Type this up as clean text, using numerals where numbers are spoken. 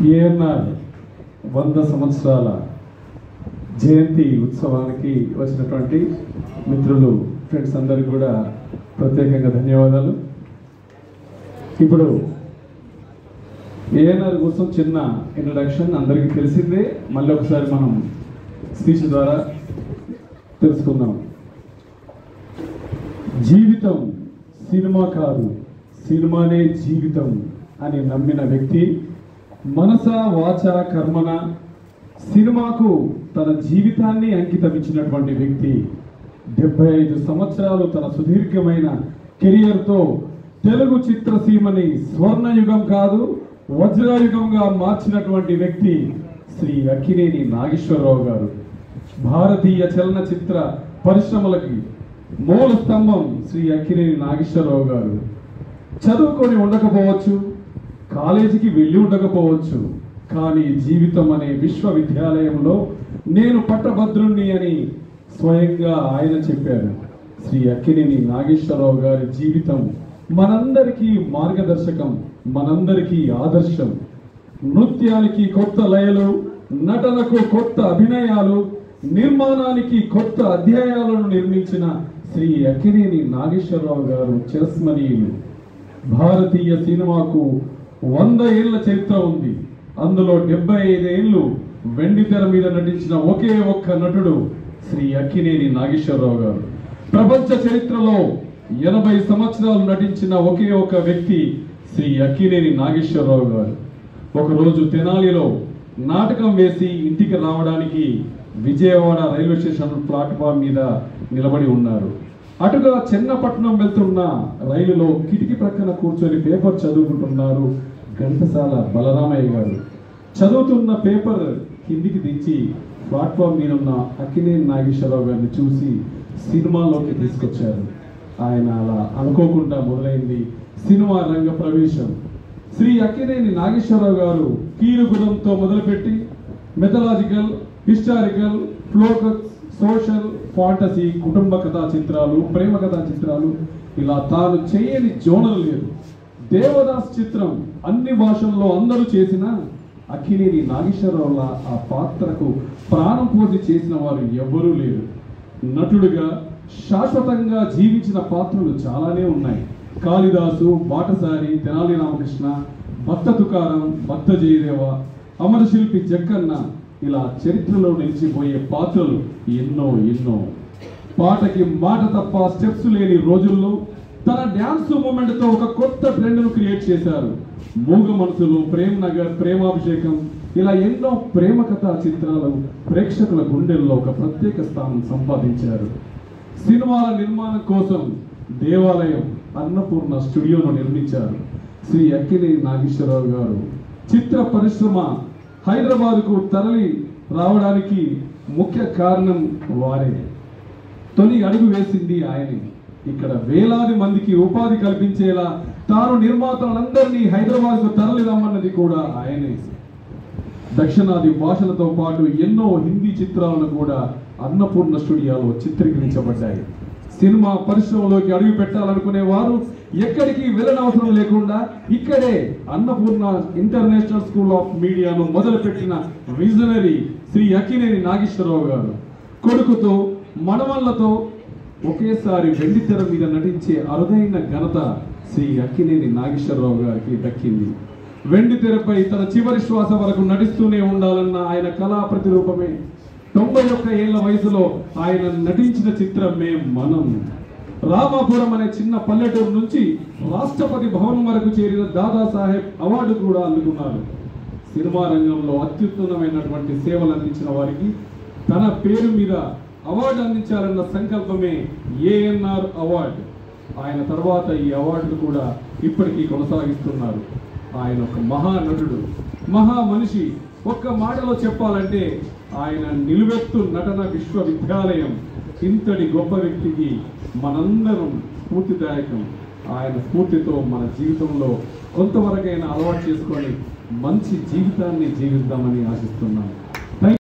ఏఎన్ఆర్ 100 సంవత్సరాల జయంతి ఉత్సవానికి వచ్చినటువంటి మిత్రులు ఫ్రెండ్స్ అందరికీ కూడా ప్రత్యేకంగా ధన్యవాదాలు. ఇప్పుడు ఏఎన్ఆర్ కోసం చిన్న ఇంట్రడక్షన్ అందరికీ తెలిసిందే, మళ్ళీ ఒకసారి మనం స్పీచ్ ద్వారా తెలుసుకుందాం. జీవితం సినిమా కాదు, సినిమానే జీవితం అని నమ్మిన వ్యక్తి, మనస వాచ కర్మన సినిమాకు తన జీవితాన్ని అంకితమిచ్చినటువంటి వ్యక్తి, 75 సంవత్సరాలు తన సుదీర్ఘమైన కెరియర్తో తెలుగు చిత్రసీమని స్వర్ణయుగం కాదు వజ్రయుగంగా మార్చినటువంటి వ్యక్తి శ్రీ అక్కినేని నాగేశ్వరరావు గారు. భారతీయ చలనచిత్ర పరిశ్రమలకి మూల స్తంభం శ్రీ అక్కినేని నాగేశ్వరరావు గారు. చదువుకొని ఉండకపోవచ్చు, కాలేజీకి వెళ్ళి ఉండకపోవచ్చు, కానీ జీవితం అనే విశ్వవిద్యాలయంలో నేను పట్టభద్రుణ్ణి అని స్వయంగా ఆయన చెప్పారు. శ్రీ అక్కినేని నాగేశ్వరరావు గారి జీవితం మనందరికీ మార్గదర్శకం, మనందరికీ ఆదర్శం. నృత్యానికి కొత్త లయలు, నటనకు కొత్త అభినయాలు, నిర్మాణానికి కొత్త అధ్యాయాలను నిర్మించిన శ్రీ అక్కినేని నాగేశ్వరరావు గారు చిరస్మరణీయులు. భారతీయ సినిమాకు 100 ఏళ్ల చరిత్ర ఉంది. అందులో 75 ఏళ్ళు వెండి తెర మీద నటించిన ఒకే ఒక్క నటుడు శ్రీ అక్కినేని నాగేశ్వరరావు గారు. ప్రపంచ చరిత్రలో 80 సంవత్సరాలు నటించిన ఒకే ఒక వ్యక్తి శ్రీ అక్కినేని నాగేశ్వరరావు గారు. ఒకరోజు తెనాలిలో నాటకం వేసి ఇంటికి రావడానికి విజయవాడ రైల్వే స్టేషన్ ప్లాట్ఫామ్ మీద నిలబడి ఉన్నారు. అటుగా చెన్నపట్నం వెళ్తున్న రైలులో కిటికీ ప్రక్కన కూర్చొని పేపర్ చదువుకుంటున్నారు ఘంటసాల బలరామయ్య గారు. చదువుతున్న పేపర్ కిందికి దించి ప్లాట్ఫామ్ మీద ఉన్న అక్కినేని నాగేశ్వరరావు గారిని చూసి సినిమాలోకి తీసుకొచ్చారు. ఆయన అలా అనుకోకుండా మొదలైంది సినిమా రంగ ప్రవేశం. శ్రీ అక్కినేని నాగేశ్వరరావు గారు కీలుగుణంతో మొదలుపెట్టి మెథలాజికల్, హిస్టారికల్, ఫ్లోకస్, సోషల్, ఫాంటసీ, కుటుంబ కథా చిత్రాలు, ప్రేమ కథా చిత్రాలు, ఇలా తాను చేయని జోనల్ లేదు. దేవదాస్ చిత్రం అన్ని భాషల్లో అందరూ చేసిన అక్కినేని నాగేశ్వరరావుల ఆ పాత్రకు ప్రాణం పోసి చేసిన వారు ఎవ్వరూ లేరు. నటుడుగా శాశ్వతంగా జీవించిన పాత్రలు చాలానే ఉన్నాయి. కాళిదాసు, బాటసారి, తెనాలి రామకృష్ణ, భక్త తుకారం, భక్త జయదేవ, అమరశిల్పి జక్కన్న, ఇలా చరిత్రలో నిలిచిపోయే పాత్రలు ఎన్నో ఎన్నో. పాటకి మాట తప్ప స్టెప్స్ లేని రోజుల్లో తన డ్యాన్స్ మూమెంట్తో ఒక కొత్త ట్రెండ్ను క్రియేట్ చేశారు. మూగ మనసులు, ప్రేమ్ నగర్, ప్రేమాభిషేకం, ఇలా ఎన్నో ప్రేమ కథా చిత్రాలు ప్రేక్షకుల గుండెల్లో ఒక ప్రత్యేక స్థానం సంపాదించారు. సినిమాల నిర్మాణం కోసం దేవాలయం అన్నపూర్ణ స్టూడియోను నిర్మించారు శ్రీ అక్కినేని నాగేశ్వరరావు గారు. చిత్ర పరిశ్రమ హైదరాబాద్కు తరలి రావడానికి ముఖ్య కారణం వారే. తొలి అడుగు వేసింది ఆయనే. ఇక్కడ వేలాది మందికి ఉపాధి కల్పించేలా తాను నిర్మాతలందరినీ హైదరాబాద్కు తరలి రమ్మన్నది కూడా ఆయనే. దక్షిణాది భాషలతో పాటు ఎన్నో హిందీ చిత్రాలను కూడా అన్నపూర్ణ స్టూడియోలో చిత్రీకరించబడ్డాయి. సినిమా పరిశ్రమలోకి అడుగు పెట్టాలనుకునే వారు ఎక్కడికి వెళ్ళనవసరం లేకుండా ఇక్కడే అన్నపూర్ణ ఇంటర్నేషనల్ స్కూల్ ఆఫ్ మీడియాను మొదలుపెట్టిన విజనరీ శ్రీ అక్కినేని నాగేశ్వరరావు గారు. కొడుకుతో, మనవళ్లతో ఒకేసారి వెండి తెర మీద నటించే అరుదైన ఘనత శ్రీ అక్కినేని నాగేశ్వరరావు గారికి దక్కింది. వెండి తెరపై తన చివరి శ్వాస వరకు నటిస్తూనే ఉండాలన్న ఆయన కళా ప్రతిరూపమే 91 ఏళ్ల వయసులో ఆయన నటించిన చిత్రమే మనం. రామాపురం అనే చిన్న పల్లెటూరు నుంచి రాష్ట్రపతి భవనం వరకు చేరిన దాదాసాహెబ్ అవార్డు కూడా అందుకున్నారు. సినిమా రంగంలో అత్యుత్తమమైనటువంటి సేవలు అందించిన వారికి తన పేరు మీద అవార్డు అందించాలన్న సంకల్పమే ఏఎన్ఆర్ అవార్డు. ఆయన తర్వాత ఈ అవార్డును కూడా ఇప్పటికీ కొనసాగిస్తున్నారు. ఆయన ఒక మహానటుడు, మహా మనిషి. ఒక్క మాటలో చెప్పాలంటే ఆయన నిలువెత్తు నటన విశ్వవిద్యాలయం. ఇంతటి గొప్ప వ్యక్తికి మనందరం స్ఫూర్తిదాయకం. ఆయన స్ఫూర్తితో మన జీవితంలో కొంతవరకైనా అలవాటు చేసుకొని మంచి జీవితాన్ని జీవిద్దామని ఆశిస్తున్నాను.